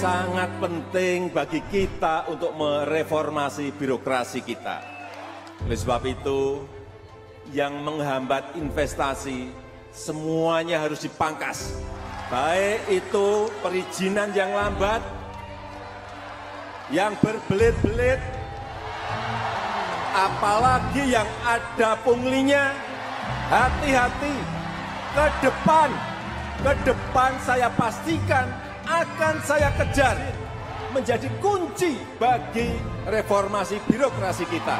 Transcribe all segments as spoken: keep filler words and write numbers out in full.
sangat penting bagi kita untuk mereformasi birokrasi kita. Oleh sebab itu, yang menghambat investasi semuanya harus dipangkas. Baik itu perizinan yang lambat, yang berbelit-belit, apalagi yang ada punglinya. Hati-hati, ke depan, ke depan saya pastikan akan saya kejar menjadi kunci bagi reformasi birokrasi kita.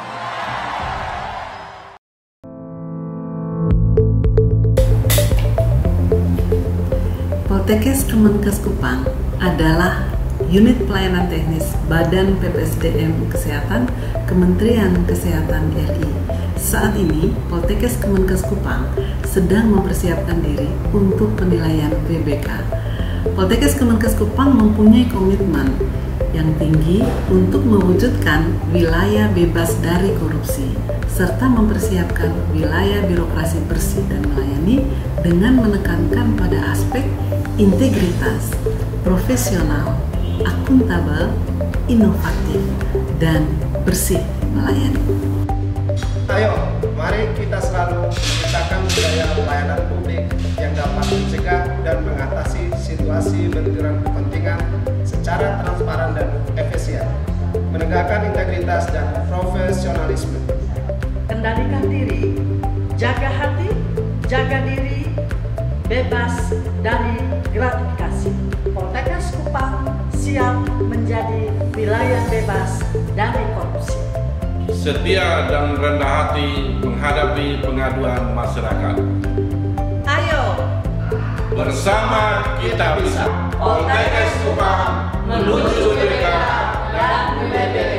Poltekkes Kemenkes Kupang adalah unit pelayanan teknis Badan P P S D M Kesehatan Kementerian Kesehatan R I. Saat ini, Poltekkes Kemenkes Kupang sedang mempersiapkan diri untuk penilaian W B K. Poltekkes Kemenkes Kupang mempunyai komitmen yang tinggi untuk mewujudkan wilayah bebas dari korupsi, serta mempersiapkan wilayah birokrasi bersih dan melayani dengan menekankan pada aspek integritas, profesional, akuntabel, inovatif, dan bersih melayani. Ayo, mari kita selalu menciptakan budaya pelayanan publik yang dapat mencegah dan mengatasi situasi benturan kepentingan secara transparan dan efisien, menegakkan integritas dan profesionalisme. Kendalikan diri, jaga hati, jaga diri, bebas dari gratifikasi. Poltekkes Kupang siap menjadi wilayah bebas dari korupsi. Setia dan rendah hati menghadapi pengaduan masyarakat. Ayo, bersama kita bisa. Poltekkes Kupang menuju merdeka dan W B K.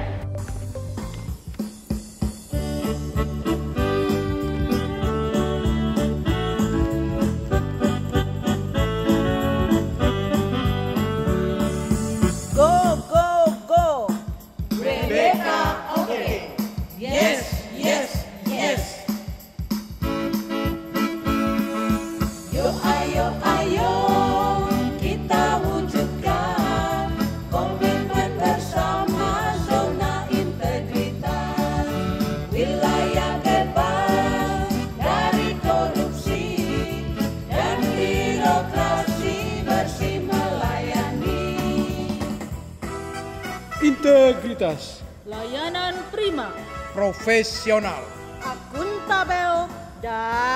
Integritas, layanan prima, profesional, akuntabel, dan